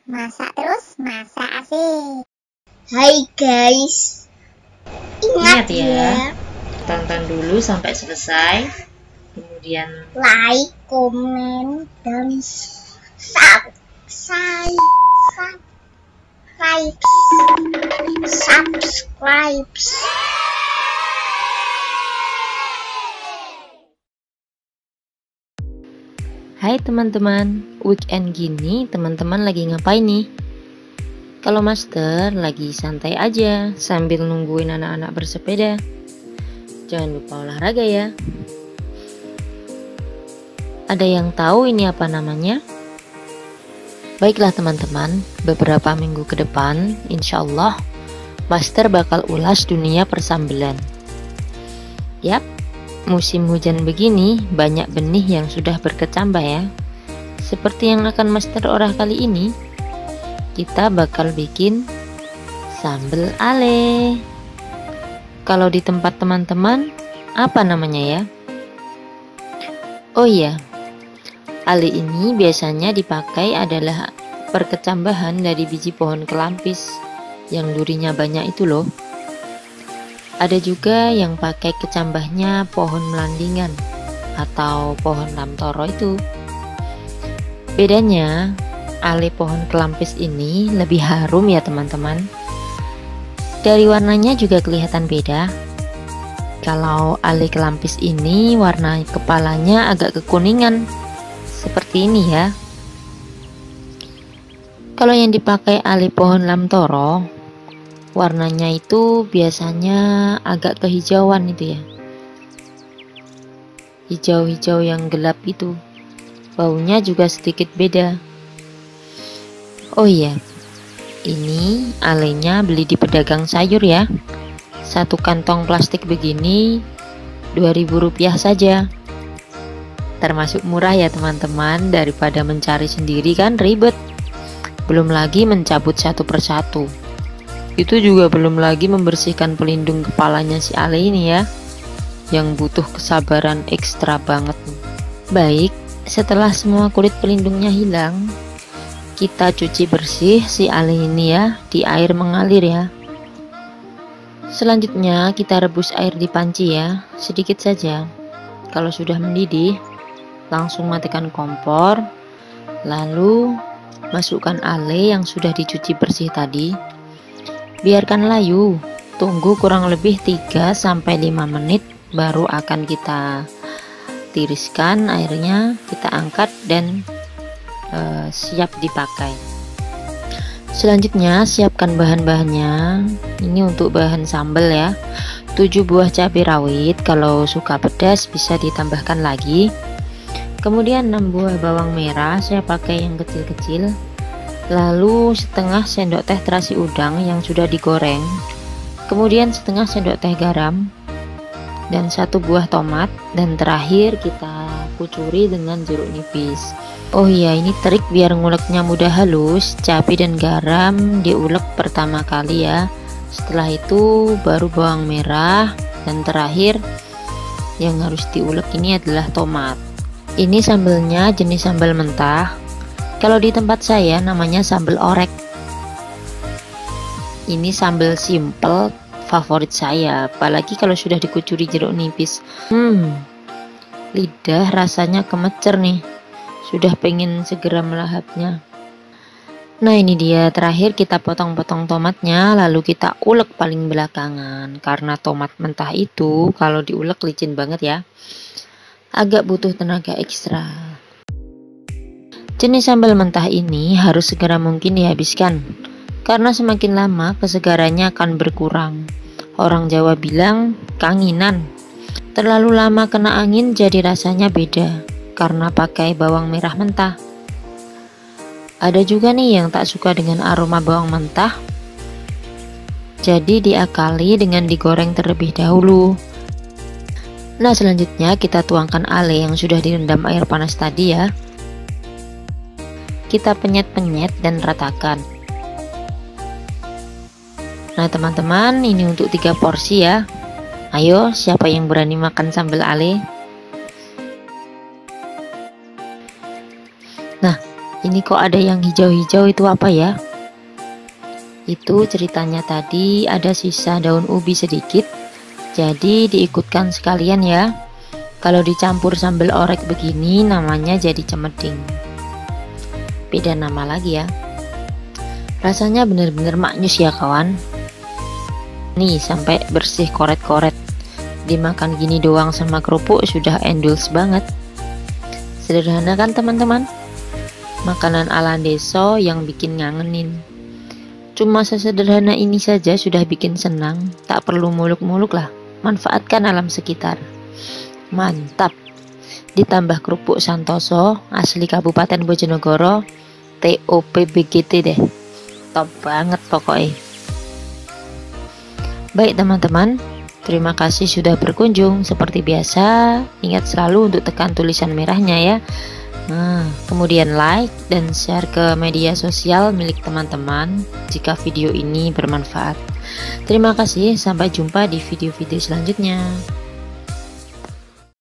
Masak terus, masak asik. Hai guys, Ingat ya, tonton dulu sampai selesai, kemudian like, komen, dan subscribe. hai teman-teman, weekend gini teman-teman lagi ngapain nih? Kalau Master lagi santai aja sambil nungguin anak-anak bersepeda. Jangan lupa olahraga ya. Ada yang tahu ini apa namanya? Baiklah teman-teman, beberapa minggu ke depan insya Allah Master bakal ulas dunia persambelan. Yap, musim hujan begini banyak benih yang sudah berkecambah ya. Seperti yang akan Master orah kali ini, kita bakal bikin sambal ale. Kalau di tempat teman-teman apa namanya ya? Oh iya, ale ini biasanya dipakai adalah perkecambahan dari biji pohon kelampis yang durinya banyak itu loh. Ada juga yang pakai kecambahnya pohon melandingan atau pohon lamtoro itu. Bedanya, ale pohon kelampis ini lebih harum ya teman-teman. Dari warnanya juga kelihatan beda. Kalau ale kelampis ini warna kepalanya agak kekuningan seperti ini ya. Kalau yang dipakai ale pohon lamtoro, warnanya itu biasanya agak kehijauan itu ya. Hijau-hijau yang gelap itu. Baunya juga sedikit beda. Oh iya, ini alenya beli di pedagang sayur ya. Satu kantong plastik begini Rp2.000 saja. Termasuk murah ya teman-teman, daripada mencari sendiri kan ribet. Belum lagi mencabut satu persatu. Itu juga belum lagi membersihkan pelindung kepalanya si ale ini ya, yang butuh kesabaran ekstra banget. Baik, setelah semua kulit pelindungnya hilang, kita cuci bersih si ale ini ya di air mengalir ya. Selanjutnya kita rebus air di panci ya, sedikit saja. Kalau sudah mendidih, langsung matikan kompor, lalu masukkan ale yang sudah dicuci bersih tadi. Biarkan layu, tunggu kurang lebih 3-5 menit, baru akan kita tiriskan airnya, kita angkat dan siap dipakai. Selanjutnya siapkan bahan-bahannya. Ini untuk bahan sambal ya, 7 buah cabai rawit, kalau suka pedas bisa ditambahkan lagi. Kemudian 6 buah bawang merah, saya pakai yang kecil-kecil. Lalu setengah sendok teh terasi udang yang sudah digoreng. Kemudian setengah sendok teh garam dan 1 buah tomat, dan terakhir kita kucuri dengan jeruk nipis. Oh iya, ini trik biar nguleknya mudah halus. Cabai dan garam diulek pertama kali ya. Setelah itu baru bawang merah, dan terakhir yang harus diulek ini adalah tomat. Ini sambalnya jenis sambal mentah. Kalau di tempat saya namanya sambal orek. Ini sambal simple favorit saya, apalagi kalau sudah dikucuri jeruk nipis. Lidah rasanya kemecer nih. Sudah pengen segera melahapnya. Nah ini dia, terakhir kita potong-potong tomatnya, lalu kita ulek paling belakangan. Karena tomat mentah itu kalau diulek licin banget ya. Agak butuh tenaga ekstra. Jenis sambal mentah ini harus segera mungkin dihabiskan, karena semakin lama kesegarannya akan berkurang. Orang Jawa bilang kanginan. Terlalu lama kena angin jadi rasanya beda, karena pakai bawang merah mentah. Ada juga nih yang tak suka dengan aroma bawang mentah, jadi diakali dengan digoreng terlebih dahulu. Nah selanjutnya kita tuangkan ale yang sudah direndam air panas tadi ya. Kita penyet-penyet dan ratakan. Nah teman-teman, ini untuk 3 porsi ya. Ayo, siapa yang berani makan sambal ale? Nah, Ini kok ada yang hijau-hijau, itu apa ya? Itu ceritanya tadi ada sisa daun ubi sedikit, jadi diikutkan sekalian ya. Kalau dicampur sambal orek begini namanya jadi cemeding. Beda nama lagi ya. Rasanya bener-bener maknyus ya kawan. Nih sampai bersih koret-koret. Dimakan gini doang sama kerupuk sudah endulz banget. Sederhana kan teman-teman? Makanan ala desa yang bikin ngangenin. Cuma sesederhana ini saja sudah bikin senang, tak perlu muluk-muluk lah. Manfaatkan alam sekitar. Mantap. Ditambah kerupuk Santoso asli Kabupaten Bojonegoro, TOP-BGT deh. Top banget pokoknya. Baik teman-teman, terima kasih sudah berkunjung. Seperti biasa, ingat selalu untuk tekan tulisan merahnya ya. Nah, kemudian like dan share ke media sosial milik teman-teman jika video ini bermanfaat. Terima kasih, sampai jumpa di video-video selanjutnya.